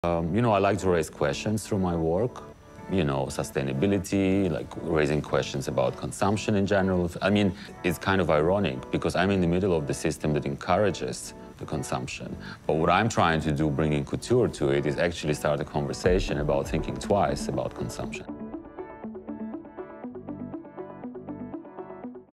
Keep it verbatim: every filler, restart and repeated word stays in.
Um, you know, I like to raise questions through my work. You know, sustainability, like raising questions about consumption in general. I mean, it's kind of ironic because I'm in the middle of the system that encourages the consumption. But what I'm trying to do, bringing couture to it, is actually start a conversation about thinking twice about consumption.